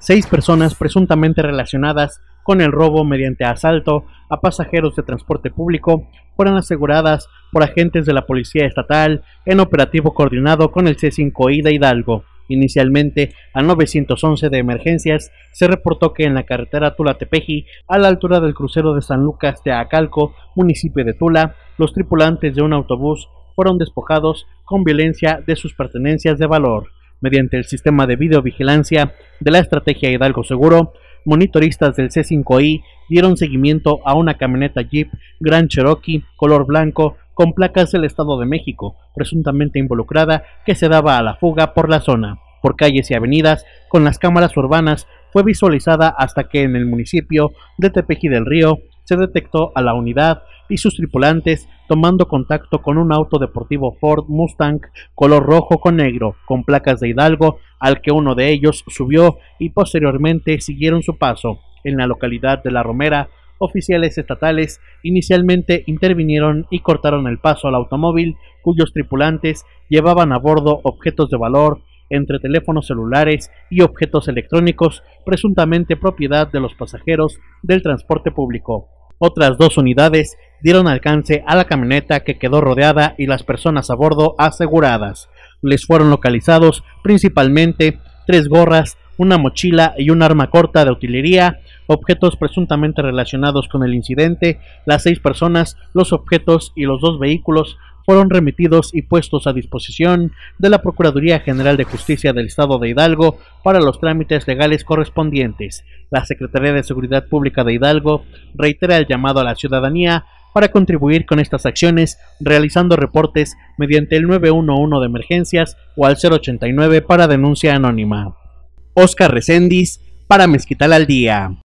6 personas presuntamente relacionadas con el robo mediante asalto a pasajeros de transporte público fueron aseguradas por agentes de la Policía Estatal en operativo coordinado con el C5I de Hidalgo. Inicialmente, al 911 de emergencias se reportó que en la carretera Tula-Tepeji, a la altura del crucero de San Lucas de Acalco, municipio de Tula, los tripulantes de un autobús fueron despojados con violencia de sus pertenencias de valor. Mediante el sistema de videovigilancia de la estrategia Hidalgo Seguro, monitoristas del C5I dieron seguimiento a una camioneta Jeep Grand Cherokee color blanco con placas del Estado de México, presuntamente involucrada, que se daba a la fuga por la zona. Por calles y avenidas, con las cámaras urbanas, fue visualizada hasta que en el municipio de Tepeji del Río se detectó a la unidad y sus tripulantes tomando contacto con un auto deportivo Ford Mustang color rojo con negro, con placas de Hidalgo, al que uno de ellos subió y posteriormente siguieron su paso. En la localidad de La Romera, oficiales estatales inicialmente intervinieron y cortaron el paso al automóvil, cuyos tripulantes llevaban a bordo objetos de valor, entre teléfonos celulares y objetos electrónicos, presuntamente propiedad de los pasajeros del transporte público. Otras 2 unidades dieron alcance a la camioneta, que quedó rodeada y las personas a bordo aseguradas. Les fueron localizados principalmente 3 gorras, una mochila y un arma corta de utilería, objetos presuntamente relacionados con el incidente. Las 6 personas, los objetos y los 2 vehículos fueron remitidos y puestos a disposición de la Procuraduría General de Justicia del Estado de Hidalgo para los trámites legales correspondientes. La Secretaría de Seguridad Pública de Hidalgo reitera el llamado a la ciudadanía para contribuir con estas acciones, realizando reportes mediante el 911 de emergencias o al 089 para denuncia anónima. Oscar Reséndiz, para Mezquital al Día.